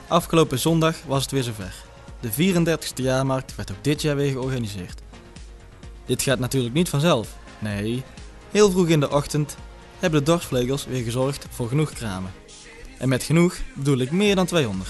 Afgelopen zondag was het weer zover. De 34e jaarmarkt werd ook dit jaar weer georganiseerd. Dit gaat natuurlijk niet vanzelf. Nee, heel vroeg in de ochtend hebben de dorpsvlegels weer gezorgd voor genoeg kramen. En met genoeg bedoel ik meer dan 200.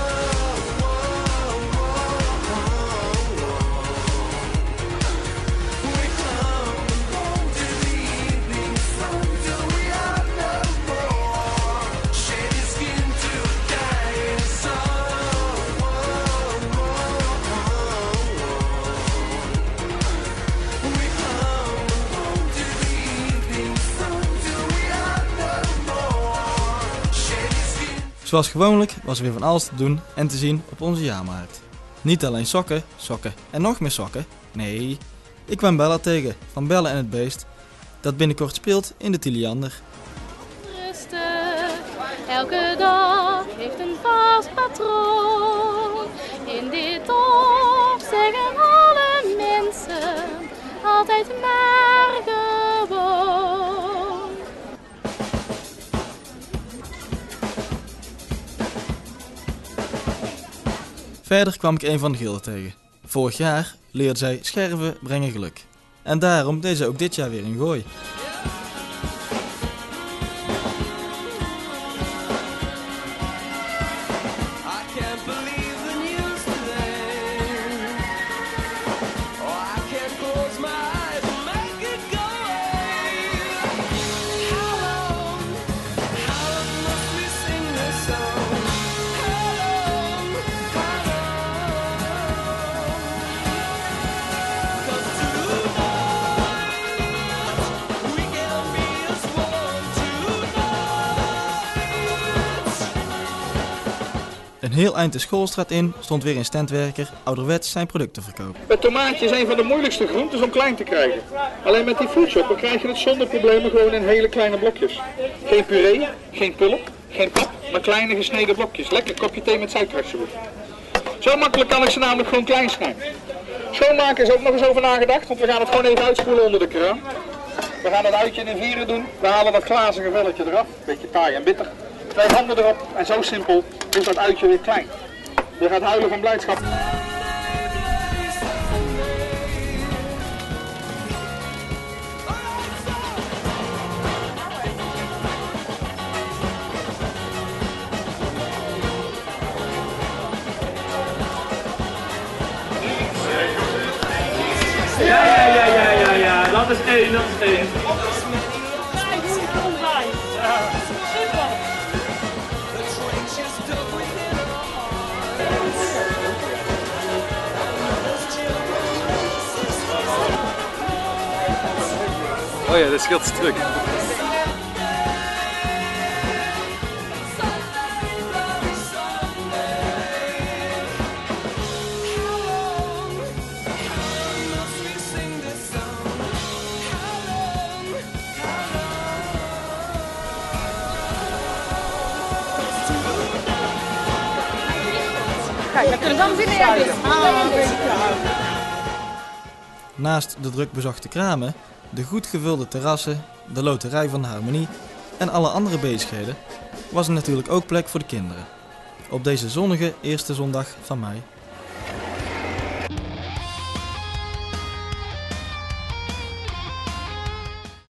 Zoals gewoonlijk was er weer van alles te doen en te zien op onze jaarmarkt. Niet alleen sokken, sokken en nog meer sokken. Nee, ik kwam Bella tegen van Bella en het Beest, dat binnenkort speelt in de Tiliander. Rustig, elke dag heeft een vast patroon. In dit dorp zeggen alle mensen altijd maar gewoon. Verder kwam ik een van de gilden tegen. Vorig jaar leerde zij scherven brengen geluk. En daarom deed zij ook dit jaar weer een gooi. Een heel eind de schoolstraat in stond weer een standwerker ouderwets zijn producten verkopen. Het tomaatje is een van de moeilijkste groentes om klein te krijgen. Alleen met die foodshopper krijg je het zonder problemen gewoon in hele kleine blokjes. Geen puree, geen pulp, geen pap, maar kleine gesneden blokjes. Lekker kopje thee met suiker alsjeblieft. Zo makkelijk kan ik ze namelijk gewoon klein snijden. Schoonmaken is ook nog eens over nagedacht, want we gaan het gewoon even uitspoelen onder de kraan. We gaan het uitje in vieren doen. We halen dat glazige velletje eraf. Beetje taai en bitter. 2 handen erop en zo simpel is dat uitje weer klein. Je gaat huilen van blijdschap. Ja, dat is één, dat is één. Oh ja, dat scheelt een stuk. Kijk, dan kunnen we dan binnen Naast de druk bezochte kramen, de goed gevulde terrassen, de loterij van de Harmonie en alle andere bezigheden was er natuurlijk ook plek voor de kinderen. Op deze zonnige eerste zondag van mei.